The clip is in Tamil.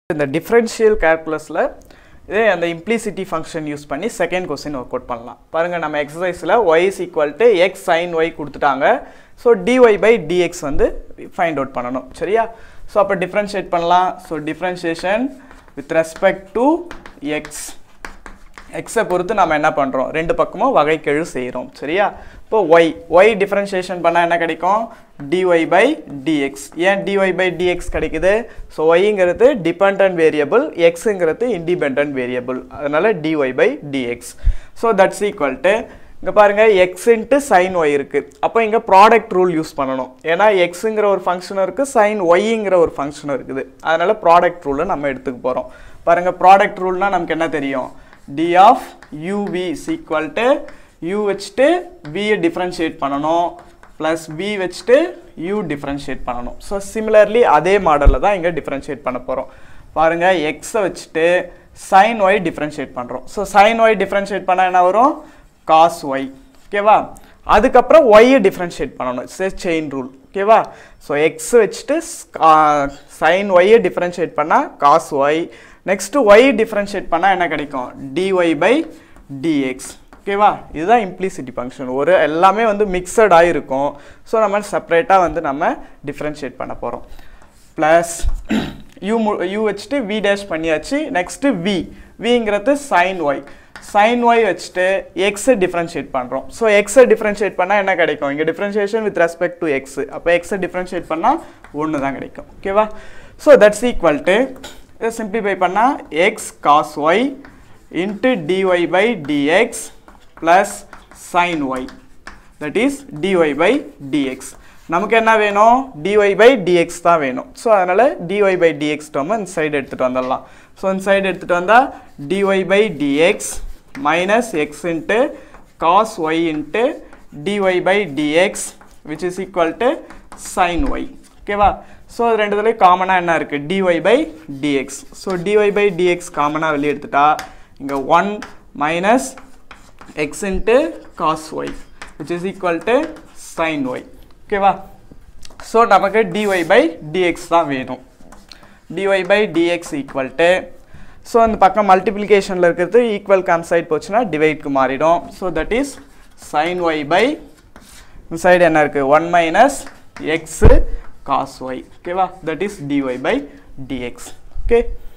இந்த differential calculusல இதே அந்த implicity function யூஸ் பண்ணி second question work out பண்ணலாம். பாருங்க நம்ம exerciseல y is equal to x sin y கொடுத்துட்டாங்க. So dy by dx வந்து find out பண்ணனும். சரியா? So அப்ப differentiate பண்ணலாம். So differentiation with respect to x. x பொறுத்து நாம என்ன பண்றோம்? ரெண்டு பக்கமும் வகைக்கெழு செய்றோம். சரியா? இப்போ y differentiation பண்ணா என்ன கிடைக்கும்? dy by dx. ஏன் dy by dx கிடைக்குது? So y ங்கிறது dependent variable, x ங்கிறது independent variable. அதனால dy by dx. So that's equal to இங்க பாருங்க x into sin y இருக்கு. அப்ப இங்க product rule யூஸ் பண்ணனும். ஏனா x ங்கற ஒரு ஃபங்க்ஷன் இருக்கு, sin y ங்கற ஒரு ஃபங்க்ஷன் இருக்குது. அதனால product rule நம்ம எடுத்துக்க போறோம். பாருங்க product ruleனா நமக்கு என்ன தெரியும்? d of uv is equal to u வச்சிட்டு v differentiate பண்ணனும் plus v வச்சிட்டு u differentiate பண்ணனும். So similarly அதே மாடல்ல தான் இங்க differentiate பண்ண போறோம். பாருங்க x வச்சிட்டு sin y differentiate பண்றோம். So sin y differentiate பண்ணா என்ன வரும்? cos y. ஓகேவா? அதுக்கு அப்புறம் y differentiate பண்ணனும். It's a chain rule. ஓகேவா? So x வச்சிட்டு sin y differentiate பண்ணா cos y. Next y differentiate பண்ணா என்ன கிடைக்கும்? dy by dx. ஓகேவா? இதுதான் implicit function. ஒரு எல்லாமே வந்து mixed ஆ இருக்கும். சோ நம்ம செப்பரேட்டா வந்து நம்ம differentiate பண்ண போறோம். plus u வச்சிட்டு v dash பண்ணியாச்சு. next v. v ங்கிறது sin y. sin y வச்சிட்டு x differentiate பண்றோம். சோ x differentiate பண்ணா என்ன கிடைக்கும்? இங்க differentiation with respect to x. அப்ப x differentiate பண்ணா 1 தான் கிடைக்கும். ஓகேவா? So that's equal to இத simplify பண்ணா x cos y into dy by dx plus sin y, that is dy by dx. நமக்கு என்ன வேணும்? dy by dx தான் வேணும். சோ அதனால dy by dx term இந்த சைடு எடுத்துட்டு வந்துடலாம். சோ இந்த சைடு எடுத்துட்டு வந்தா dy by dx minus x into cos y into dy by dx which is equal to sin y. ஓகேவா? சோ அது ரெண்டுதுல காமனா என்ன இருக்கு? dy by dx. So dy by dx காமனா வெளிய எடுத்துட்டா இங்க 1 minus x into cos y which is equal to sin y. ஓகேவா? சோ நமக்கு dy by dx தான் வேணும். dy by dx equal to so அந்த பக்கம் மல்டிப்ளிகேஷன்ல இருக்குது ஈக்குவல் கம் சைடு போச்சுனா டிவைட் க்கு மாறிடும். So that is sin y by இந்த சைடு என்ன இருக்கு? 1 minus x cos y. ஓகேவா? that is dy by dx. okay